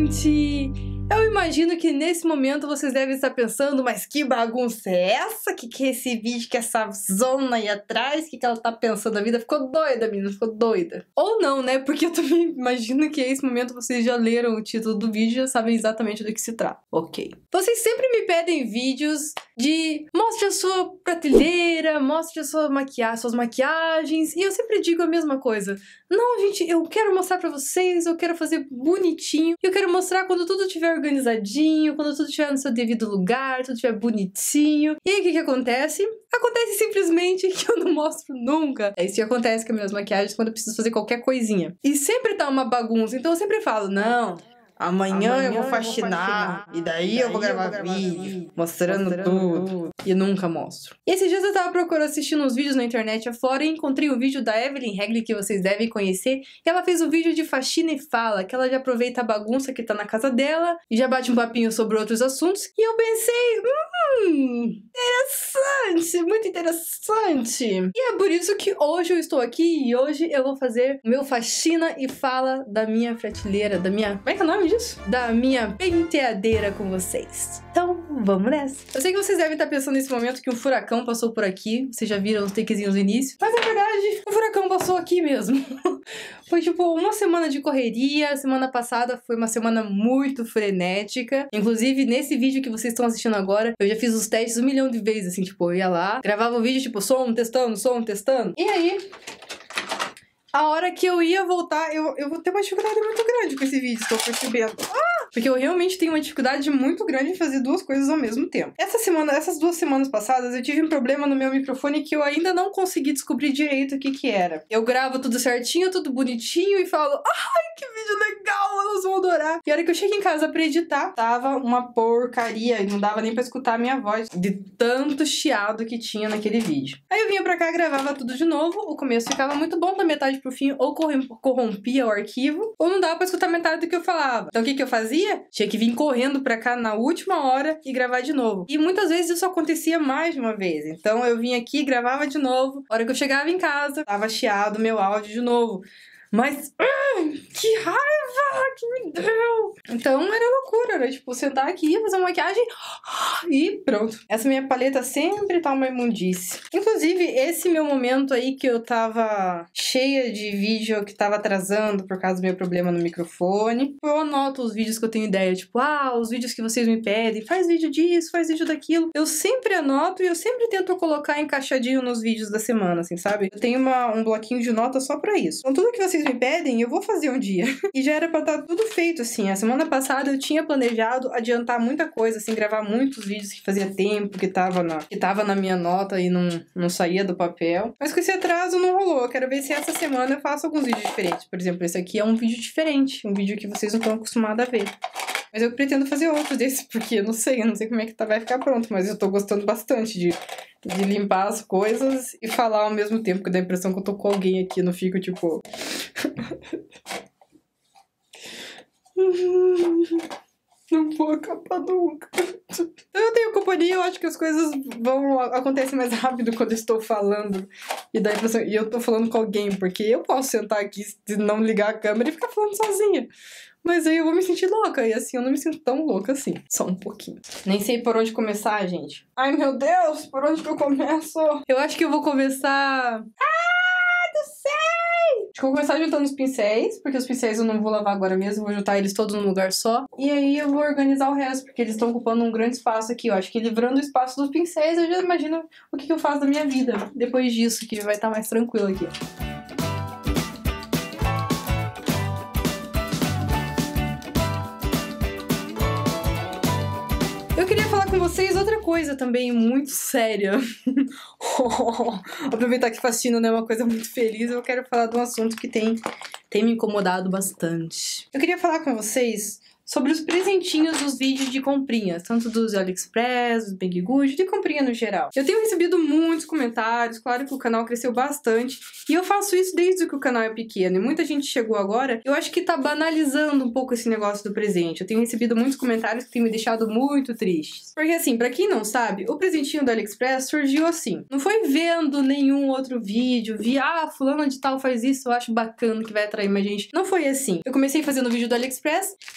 gente! Eu imagino que nesse momento vocês devem estar pensando, mas que bagunça é essa? Que é esse vídeo, que essa zona aí atrás? Que ela tá pensando? A vida ficou doida, menina, ficou doida. Ou não, né? Porque eu também imagino que nesse momento vocês já leram o título do vídeo e já sabem exatamente do que se trata. Ok. Vocês sempre me pedem vídeos de mostre a sua prateleira, mostre a sua suas maquiagens, e eu sempre digo a mesma coisa. Não, gente, eu quero mostrar pra vocês, eu quero fazer bonitinho, eu quero mostrar quando tudo estiver organizadinho, quando tudo estiver no seu devido lugar, tudo estiver bonitinho. E aí, o que acontece? Acontece simplesmente que eu não mostro nunca. É isso que acontece com as minhas maquiagens quando eu preciso fazer qualquer coisinha. E sempre tá uma bagunça, então eu sempre falo, não... Amanhã eu vou faxinar, e daí eu vou gravar vídeo, mostrando tudo, e nunca mostro. E esses dias eu tava procurando, assistindo uns vídeos na internet afora, e encontrei um vídeo da Evelyn Regli, que vocês devem conhecer, e ela fez um vídeo de faxina e fala, que ela já aproveita a bagunça que tá na casa dela, e já bate um papinho sobre outros assuntos, e eu pensei, interessante, muito interessante. E é por isso que hoje eu estou aqui, e hoje eu vou fazer o meu faxina e fala da minha prateleira, da minha... Como é que é o nome disso? Da minha penteadeira com vocês. Então, vamos nessa. Eu sei que vocês devem estar pensando nesse momento que um furacão passou por aqui. Vocês já viram os takezinhos no início. Mas, na verdade, o furacão passou aqui mesmo. Foi, tipo, uma semana de correria. A semana passada foi uma semana muito frenética. Inclusive, nesse vídeo que vocês estão assistindo agora, eu já fiz os testes 1 milhão de vezes, assim, tipo, eu ia lá, gravava o vídeo, tipo, som testando. E aí... A hora que eu ia voltar, eu vou ter uma dificuldade muito grande com esse vídeo, estou percebendo. Porque eu realmente tenho uma dificuldade muito grande em fazer duas coisas ao mesmo tempo. Essas 2 semanas passadas, eu tive um problema no meu microfone que eu ainda não consegui descobrir direito o que era. Eu gravo tudo certinho, tudo bonitinho e falo, ai, que vídeo legal, elas vão adorar. E a hora que eu chego em casa pra editar, tava uma porcaria, e não dava nem pra escutar a minha voz, de tanto chiado que tinha naquele vídeo. Aí eu vinha pra cá, gravava tudo de novo, o começo ficava muito bom, da metade pro fim, ou corrompia o arquivo, ou não dava pra escutar metade do que eu falava. Então o que eu fazia? Tinha que vir correndo pra cá na última hora e gravar de novo. E muitas vezes isso acontecia mais de uma vez. Então eu vinha aqui, gravava de novo. A hora que eu chegava em casa, tava chiado meu áudio de novo. Mas, que raiva que me deu! Então era loucura, era tipo sentar aqui, fazer uma maquiagem e pronto. Essa minha paleta sempre tá uma imundície. Inclusive, esse meu momento aí que eu tava cheia de vídeo que tava atrasando por causa do meu problema no microfone. Eu anoto os vídeos que eu tenho ideia, tipo, os vídeos que vocês me pedem, faz vídeo disso, faz vídeo daquilo. Eu sempre anoto e eu sempre tento colocar encaixadinho nos vídeos da semana, assim, sabe? Eu tenho um bloquinho de notas só pra isso. Então tudo que vocês me pedem, eu vou fazer um dia. E já era pra estar tudo feito, assim. A semana passada eu tinha planejado adiantar muita coisa, assim, gravar muitos vídeos que fazia tempo, que tava na minha nota e não saía do papel. Mas com esse atraso não rolou. Eu quero ver se essa semana eu faço alguns vídeos diferentes. Por exemplo, esse aqui é um vídeo diferente. Um vídeo que vocês não estão acostumados a ver. Mas eu pretendo fazer outros desses, porque eu não sei como é que vai ficar pronto. Mas eu tô gostando bastante de limpar as coisas e falar ao mesmo tempo, que dá a impressão que eu tô com alguém aqui, não fico tipo... Não vou acabar nunca. Eu tenho companhia, eu acho que as coisas acontecem mais rápido quando eu estou falando. E dá a impressão, e eu tô falando com alguém, porque eu posso sentar aqui e não ligar a câmera e ficar falando sozinha. Mas aí eu vou me sentir louca, e assim eu não me sinto tão louca assim. Só um pouquinho. Nem sei por onde começar, gente. Ai, meu Deus, por onde que eu começo? Eu acho que eu vou começar... não sei! Acho que eu vou começar juntando os pincéis, porque os pincéis eu não vou lavar agora mesmo, vou juntar eles todos num lugar só. E aí eu vou organizar o resto, porque eles estão ocupando um grande espaço aqui. Eu acho que livrando o espaço dos pincéis, eu já imagino o que eu faço da minha vida depois disso, que vai estar mais tranquilo aqui. Eu queria falar com vocês outra coisa também muito séria. Aproveitar que faxina não é uma coisa muito feliz, eu quero falar de um assunto que tem me incomodado bastante. Eu queria falar com vocês sobre os presentinhos dos vídeos de comprinhas, tanto dos AliExpress, dos Banggood, de comprinha no geral. Eu tenho recebido muitos comentários, claro que o canal cresceu bastante, e eu faço isso desde que o canal é pequeno, e muita gente chegou agora, eu acho que tá banalizando um pouco esse negócio do presente. Eu tenho recebido muitos comentários que têm me deixado muito triste. Porque assim, pra quem não sabe, o presentinho do AliExpress surgiu assim. Não foi vendo nenhum outro vídeo, fulano de tal faz isso, eu acho bacana que vai atrair mais gente. Não foi assim. Eu comecei fazendo vídeo do AliExpress e tinha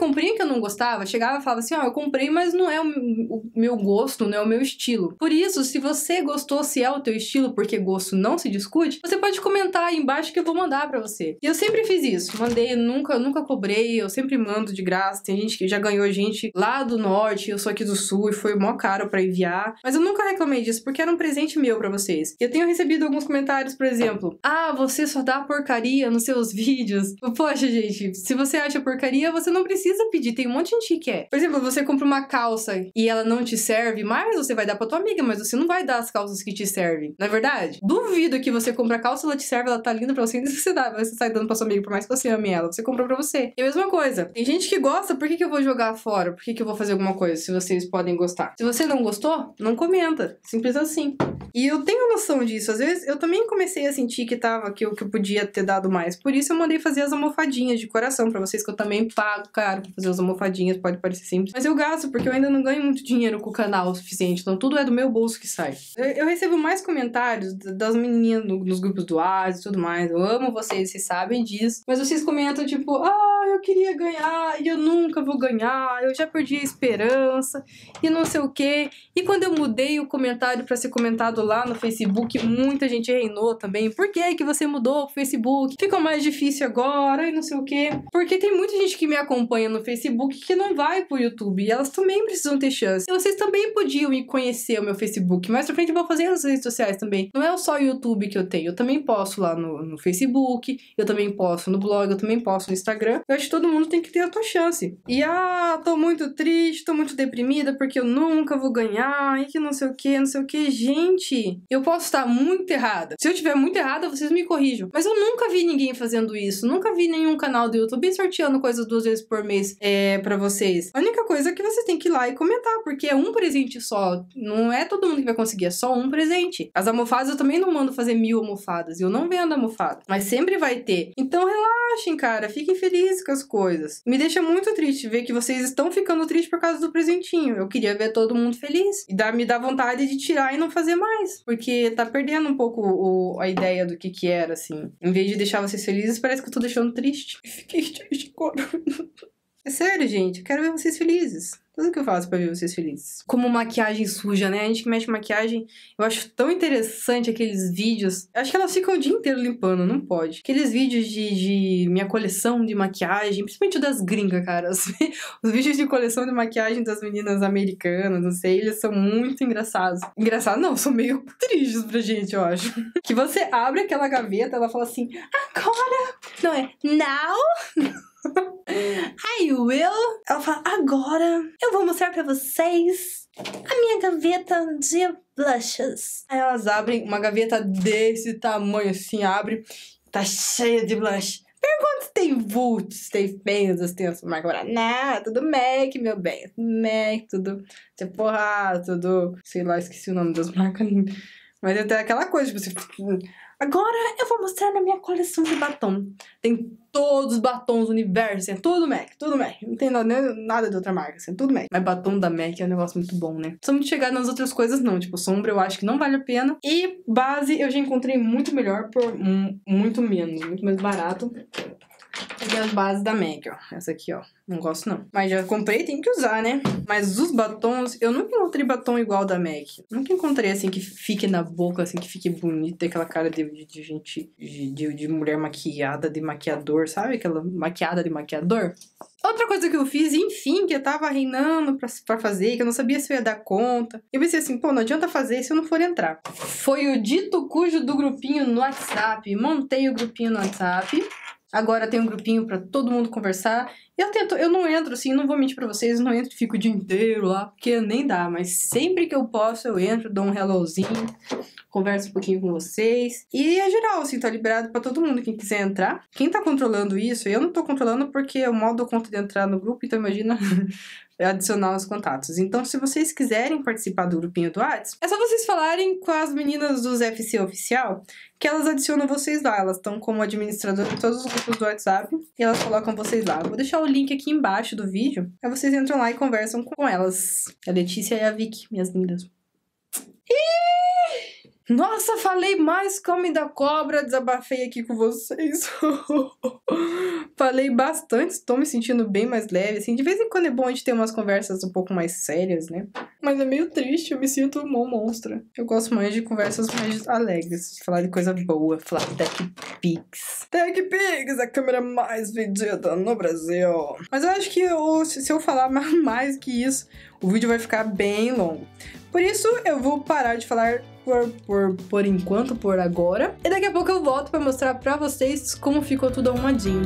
comprinha que eu não gostava, chegava e falava assim, ó, eu comprei, mas não é o meu gosto, não é o meu estilo. Por isso, se você gostou, se é o teu estilo, porque gosto não se discute, você pode comentar aí embaixo que eu vou mandar pra você. E eu sempre fiz isso, mandei, nunca cobrei, eu sempre mando de graça. Tem gente que já ganhou gente lá do norte, eu sou aqui do sul e foi mó caro pra enviar. Mas eu nunca reclamei disso, porque era um presente meu pra vocês. Eu tenho recebido alguns comentários, por exemplo, ah, você só dá porcaria nos seus vídeos. Poxa, gente, se você acha porcaria, você não precisa pedir, tem um monte de gente que quer. Por exemplo, você compra uma calça e ela não te serve mais, você vai dar pra tua amiga, mas você não vai dar as calças que te servem, não é verdade? Duvido que você compra a calça, ela te serve, ela tá linda pra você, e você sai dando pra sua amiga, por mais que você ame ela, você comprou pra você. E a mesma coisa, tem gente que gosta, por que eu vou jogar fora? Por que eu vou fazer alguma coisa, se vocês podem gostar? Se você não gostou, não comenta, simples assim. E eu tenho noção disso, às vezes eu também comecei a sentir que eu podia ter dado mais, por isso eu mandei fazer as almofadinhas de coração pra vocês, que eu também pago caro pra fazer as almofadinhas, pode parecer simples, mas eu gasto, porque eu ainda não ganho muito dinheiro com o canal o suficiente, então tudo é do meu bolso que sai. Eu recebo mais comentários das menininhas nos grupos do WhatsApp e tudo mais, eu amo vocês sabem disso, mas vocês comentam tipo, ah, eu queria ganhar e eu nunca vou ganhar, eu já perdi a esperança e não sei o que. E quando eu mudei o comentário pra ser comentado lá no Facebook, muita gente reinou também, por que você mudou pro Facebook? Ficou mais difícil agora e não sei o que. Porque tem muita gente que me acompanha no Facebook que não vai pro YouTube e elas também precisam ter chance. E vocês também podiam ir conhecer o meu Facebook, mais pra frente eu vou fazer as redes sociais também. Não é só o YouTube que eu tenho, eu também posto lá no Facebook, eu também posto no blog, eu também posto no Instagram. Eu acho que todo mundo tem que ter a tua chance. E tô muito triste, tô muito deprimida porque eu nunca vou ganhar e que não sei o que, não sei o que. Gente, eu posso estar muito errada. Se eu estiver muito errada, vocês me corrijam. Mas eu nunca vi ninguém fazendo isso, nunca vi nenhum canal do YouTube sorteando coisas 2 vezes por mês pra vocês. A única coisa é que você tem que ir lá e comentar, porque é um presente só. Não é todo mundo que vai conseguir, é só um presente. As almofadas eu também não mando fazer 1000 almofadas, eu não vendo almofada, mas sempre vai ter. Então relaxem, cara, fiquem felizes com as coisas. Me deixa muito triste ver que vocês estão ficando tristes por causa do presentinho. Eu queria ver todo mundo feliz. E me dá vontade de tirar e não fazer mais, porque tá perdendo um pouco a ideia do que era, assim. Em vez de deixar vocês felizes, parece que eu tô deixando triste. Fiquei triste agora. É sério, gente, eu quero ver vocês felizes. Tudo que eu faço pra ver vocês felizes. Como maquiagem suja, né? A gente que mexe maquiagem, eu acho tão interessante aqueles vídeos. Acho que elas ficam o dia inteiro limpando, não pode. Aqueles vídeos de minha coleção de maquiagem, principalmente o das gringas, cara. Os vídeos de coleção de maquiagem das meninas americanas, não sei, eles são muito engraçados. Engraçado não, são meio tristes pra gente, eu acho. Que você abre aquela gaveta, ela fala assim, agora! Não é, now! I will. Ela fala, agora eu vou mostrar pra vocês a minha gaveta de blushes. Aí elas abrem uma gaveta desse tamanho assim, abre, tá cheia de blush. Pergunta se tem vultos, se tem fendas, tem essa marca. Agora, não, tudo MAC, meu bem. MAC, tudo Sephora, tudo, sei lá, esqueci o nome das marcas. Mas é até aquela coisa, tipo, você... Agora eu vou mostrar na minha coleção de batom. Tem todos os batons do universo, é tudo MAC, tudo MAC. Não tem nada de outra marca, assim, tudo MAC. Mas batom da MAC é um negócio muito bom, né? Não sou muito chegada nas outras coisas, não. Tipo, sombra eu acho que não vale a pena. E base eu já encontrei muito melhor por muito menos barato. Aqui é as bases da MAC, ó. Essa aqui, ó. Não gosto, não. Mas já comprei, tem que usar, né? Mas os batons... Eu nunca encontrei batom igual da MAC. Nunca encontrei, assim, que fique na boca, assim, que fique bonito. Aquela cara de gente... De mulher maquiada, de maquiador, sabe? Aquela maquiada de maquiador. Outra coisa que eu fiz, enfim, que eu tava reinando pra fazer, que eu não sabia se eu ia dar conta. Eu pensei assim, pô, não adianta fazer se eu não for entrar. Foi o dito cujo do grupinho no WhatsApp. Montei o grupinho no WhatsApp. Agora tem um grupinho pra todo mundo conversar. Eu não entro assim, não vou mentir pra vocês, eu não entro e fico o dia inteiro lá, porque nem dá. Mas sempre que eu posso, eu entro, dou um hellozinho, converso um pouquinho com vocês. E é geral, assim, tá liberado pra todo mundo, quem quiser entrar. Quem tá controlando isso, eu não tô controlando porque eu mal dou conta de entrar no grupo, então imagina... adicionar os contatos. Então, se vocês quiserem participar do grupinho do WhatsApp, é só vocês falarem com as meninas dos FC Oficial, que elas adicionam vocês lá. Elas estão como administradoras de todos os grupos do WhatsApp e elas colocam vocês lá. Eu vou deixar o link aqui embaixo do vídeo, aí vocês entram lá e conversam com elas. A Letícia e a Vicky, minhas lindas. Nossa, falei mais com o Homem da Cobra, desabafei aqui com vocês. Falei bastante, estou me sentindo bem mais leve, assim. De vez em quando é bom a gente ter umas conversas um pouco mais sérias, né? Mas é meio triste, eu me sinto uma monstra. Eu gosto mais de conversas mais alegres, de falar de coisa boa, falar de TechPix. TechPix, a câmera mais vendida no Brasil. Mas eu acho que se eu falar mais que isso, o vídeo vai ficar bem longo. Por isso, eu vou parar de falar por enquanto, por agora. E daqui a pouco eu volto pra mostrar pra vocês como ficou tudo arrumadinho.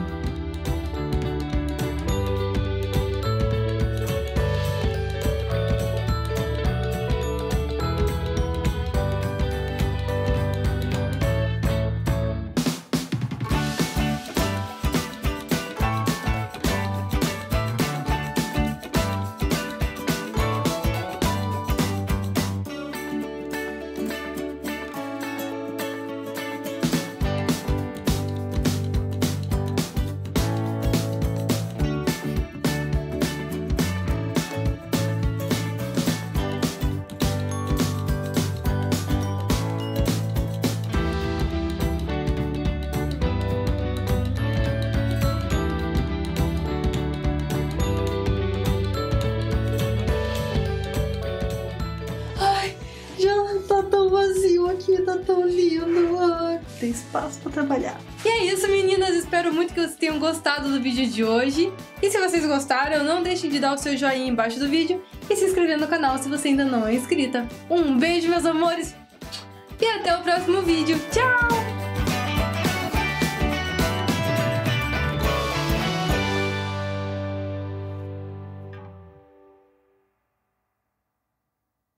Aqui tá tão lindo, tem espaço pra trabalhar. E é isso, meninas, espero muito que vocês tenham gostado do vídeo de hoje. E se vocês gostaram, não deixem de dar o seu joinha embaixo do vídeo e se inscrever no canal se você ainda não é inscrita. Um beijo, meus amores, e até o próximo vídeo. Tchau!